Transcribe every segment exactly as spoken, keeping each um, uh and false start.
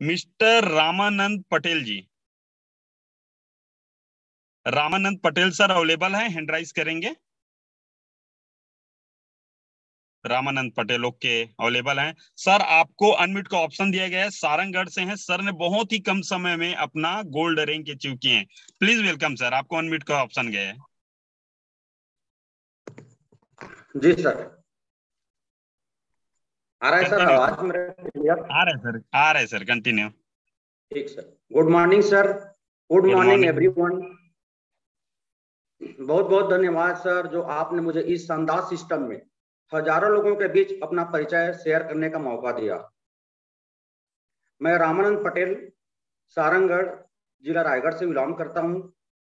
Mister Ramanand Patel ji. Ramanand Patel sir available है, hand raise करेंगे। Ramanand Patel okay available हैं सर। आपको अनम्यूट का ऑप्शन दिया गया है, सारंगगढ़ से हैं सर ने बहुत ही कम समय में अपना गोल्ड रैंक अचीव किए हैं। प्लीज वेलकम सर, आपको अनम्यूट का ऑप्शन गया है। जी सर, आ रहा है सर आवाज मेरे क्लियर? आ रहा है सर, आ रहा है सर, कंटिन्यू। ठीक sir. Good morning sir, good morning everyone. बहुत बहुत धन्यवाद सर जो आपने मुझे इस शानदार सिस्टम में हजारों लोगों के बीच अपना परिचय शेयर करने का मौका दिया। मैं रामानंद पटेल सारंगगढ़ जिला रायगढ़ से बिलोंग करता हूं।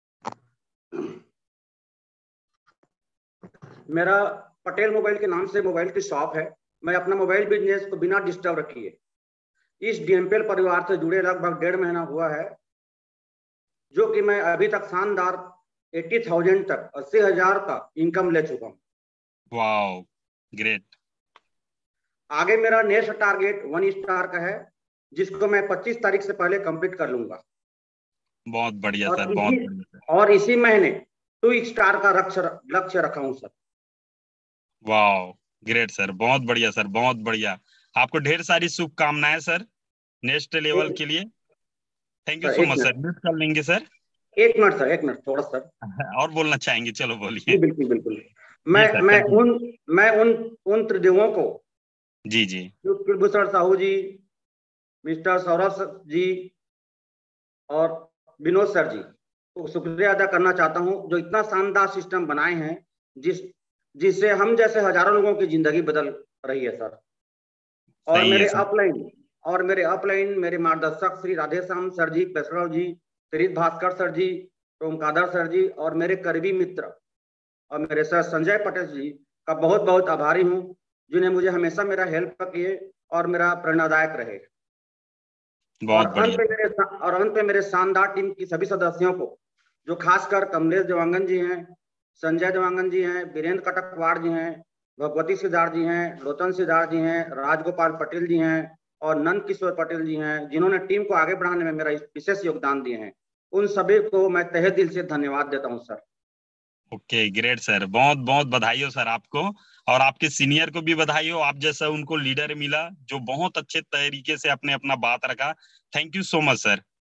मेरा पटेल मोबाइल के नाम से मोबाइल की शॉप है। मैं अपना मोबाइल बिजनेस को बिना डिस्टर्ब रखिए इस डीएमपीएल परिवार से जुड़े लगभग डेढ़ महीना हुआ है, जो कि मैं अभी तक शानदार अस्सी हज़ार तक अस्सी हजार का इनकम ले चुका हूँ। Wow great. आगे मेरा नेक्स्ट टारगेट वन स्टार का है, जिसको मैं पच्चीस तारीख से पहले कंप्लीट कर लूंगा। बहुत बढ़िया सर, बहुत बढ़िया। और इसी महीने टू स्टार का लक्ष्य रखा हूँ सर। वाओ ग्रेट सर, बहुत बढ़िया सर, बहुत बढ़िया। आपको ढेर सारी शुभकामनाएं सर नेक्स्ट लेवल के लिए। Thank you so much sir. Mute कर लेंगे सर। एक मिनट सर, एक मिनट थोड़ा सर और बोलना चाहेंगे? चलो बोलिए। जी बिल्कुल बिल्कुल। मैं मैं उन मैं उन उन त्रिदेवों को जी जी कुलभूषण साहू जी, मिस्टर सौरभ जी और विनोद सर जी को शुक्रिया अदा करना चाहता हूं, जो इतना शानदार सिस्टम बनाए हैं जिस जिससे हम जैसे हजारों लोगों की जिंदगी बदल रही है सर। और मेरे अपलाइन और मेरे अपलाइन मेरे मार्गदर्शक Shri Radheshyam sir ji, Peshrao ji, Shri Bhaskar sir ji, Omkadar sir ji और मेरे करीबी मित्र और मेरे सर संजय पटेल जी का बहुत बहुत आभारी हूं, जिन्हें मुझे हमेशा मेरा हेल्प किए और मेरा प्रेरणादायक रहे। और अंत पे मेरे और अंत पे मेरे शानदार टीम की सभी सदस्यों को, जो खासकर कमलेश देवांगन जी हैं, संजय देवांगन जी हैं, वीरेंद्र कटकवाड़ जी हैं, भगवती सिद्धार्थ जी हैं, लोचन सिद्धार्थ जी हैं, राजगोपाल पटेल जी हैं और नंद किशोर पटेल जी हैं, जिन्होंने टीम को आगे बढ़ाने में मेरा विशेष योगदान दिए हैं। उन सभी को मैं तहे दिल से धन्यवाद देता हूं सर। ओके ग्रेट सर, बहुत बहुत बधाई हो सर आपको, और आपके सीनियर को भी बधाई हो। आप जैसा उनको लीडर मिला जो बहुत अच्छे तरीके से अपने अपना बात रखा। Thank you so much sir.